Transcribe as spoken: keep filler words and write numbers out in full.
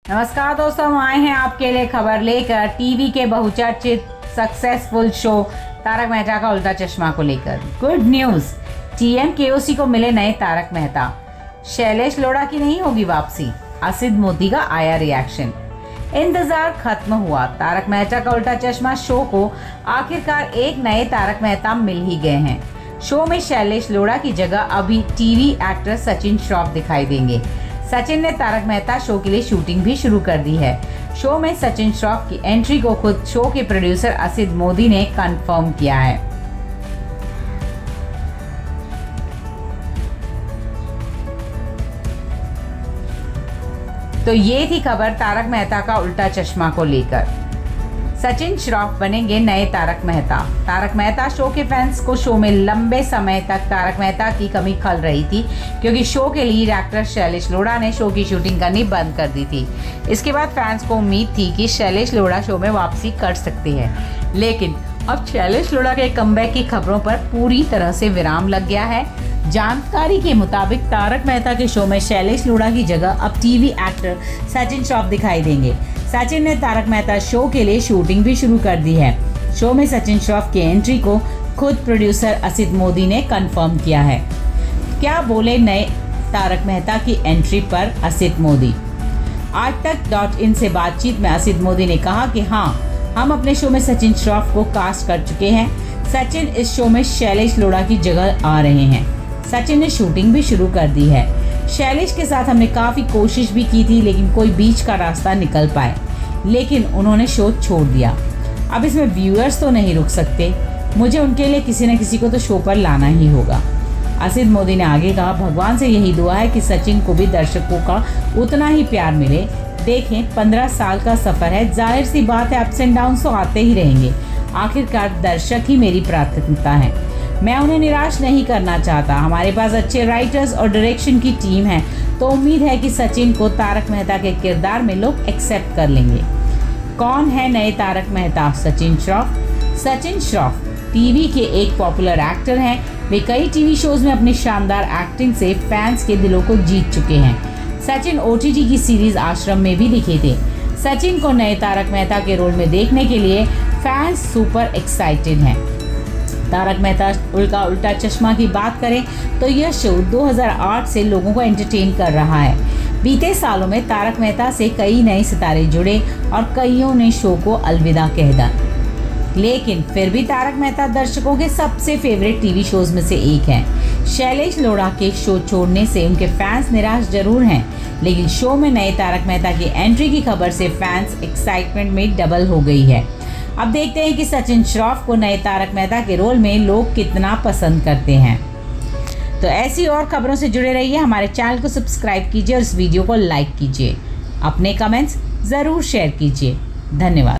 नमस्कार दोस्तों, हम आए हैं आपके लिए खबर लेकर टीवी के बहुचर्चित सक्सेसफुल शो तारक मेहता का उल्टा चश्मा को लेकर। गुड न्यूज, टीएम केओसी को मिले नए तारक मेहता। शैलेश लोढ़ा की नहीं होगी वापसी, असित मोदी का आया रिएक्शन। इंतजार खत्म हुआ, तारक मेहता का उल्टा चश्मा शो को आखिरकार एक नए तारक मेहता मिल ही गए हैं। शो में शैलेश लोढ़ा की जगह अभी टीवी एक्टर सचिन श्रॉफ दिखाई देंगे। सचिन ने तारक मेहता शो के लिए शूटिंग भी शुरू कर दी है। शो में सचिन श्रॉफ की एंट्री को खुद शो के प्रोड्यूसर असित मोदी ने कंफर्म किया है। तो ये थी खबर तारक मेहता का उल्टा चश्मा को लेकर। सचिन श्रॉफ बनेंगे नए तारक मेहता। तारक मेहता शो के फैंस को शो में लंबे समय तक तारक मेहता की कमी खल रही थी, क्योंकि शो के लीड एक्टर शैलेश लोढ़ा ने शो की शूटिंग करनी बंद कर दी थी। इसके बाद फैंस को उम्मीद थी कि शैलेश लोढ़ा शो में वापसी कर सकते हैं, लेकिन अब शैलेश लोढ़ा के कमबैक की खबरों पर पूरी तरह से विराम लग गया है। जानकारी के मुताबिक तारक मेहता के शो में शैलेश लोढ़ा की जगह अब टीवी एक्टर सचिन श्रॉफ दिखाई देंगे। सचिन ने तारक मेहता शो के लिए शूटिंग भी शुरू कर दी है। शो में सचिन श्रॉफ की एंट्री को खुद प्रोड्यूसर असित मोदी ने कंफर्म किया है। क्या बोले नए तारक मेहता की एंट्री पर असित मोदी? आज तक डॉट इन से बातचीत में असित मोदी ने कहा कि हाँ, हम अपने शो में सचिन श्रॉफ को कास्ट कर चुके हैं। सचिन इस शो में शैलेश लोढ़ा की जगह आ रहे हैं। सचिन ने शूटिंग भी शुरू कर दी है। शैलेश के साथ हमने काफ़ी कोशिश भी की थी, लेकिन कोई बीच का रास्ता निकल पाए, लेकिन उन्होंने शो छोड़ दिया। अब इसमें व्यूअर्स तो नहीं रुक सकते, मुझे उनके लिए किसी न किसी को तो शो पर लाना ही होगा। असित मोदी ने आगे कहा, भगवान से यही दुआ है कि सचिन को भी दर्शकों का उतना ही प्यार मिले। देखें, पंद्रह साल का सफ़र है, जाहिर सी बात है अप्स एंड डाउन तो आते ही रहेंगे। आखिरकार दर्शक ही मेरी प्राथमिकता है, मैं उन्हें निराश नहीं करना चाहता। हमारे पास अच्छे राइटर्स और डायरेक्शन की टीम है, तो उम्मीद है कि सचिन को तारक मेहता के किरदार में लोग एक्सेप्ट कर लेंगे। कौन है नए तारक मेहता? सचिन श्रॉफ। सचिन श्रॉफ टीवी के एक पॉपुलर एक्टर हैं। वे कई टीवी शोज में अपनी शानदार एक्टिंग से फैंस के दिलों को जीत चुके हैं। सचिन ओटीटी की सीरीज आश्रम में भी दिखे थे। सचिन को नए तारक मेहता के रोल में देखने के लिए फैंस सुपर एक्साइटेड हैं। तारक मेहता उल्टा उल्टा चश्मा की बात करें तो यह शो दो हज़ार आठ से लोगों को एंटरटेन कर रहा है। बीते सालों में तारक मेहता से कई नए सितारे जुड़े और कईयों ने शो को अलविदा कह दिया, लेकिन फिर भी तारक मेहता दर्शकों के सबसे फेवरेट टीवी शोज में से एक है। शैलेश लोढ़ा के शो छोड़ने से उनके फैंस निराश जरूर हैं, लेकिन शो में नए तारक मेहता की एंट्री की खबर से फैंस एक्साइटमेंट में डबल हो गई है। अब देखते हैं कि सचिन श्रॉफ को नए तारक मेहता के रोल में लोग कितना पसंद करते हैं। तो ऐसी और खबरों से जुड़े रहिए, हमारे चैनल को सब्सक्राइब कीजिए और इस वीडियो को लाइक कीजिए। अपने कमेंट्स ज़रूर शेयर कीजिए। धन्यवाद।